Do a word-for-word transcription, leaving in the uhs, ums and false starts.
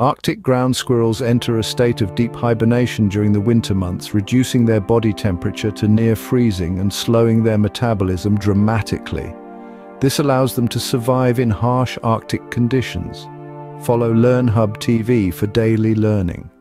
Arctic ground squirrels enter a state of deep hibernation during the winter months, reducing their body temperature to near freezing and slowing their metabolism dramatically. This allows them to survive in harsh Arctic conditions. Follow LearnHub T V for daily learning.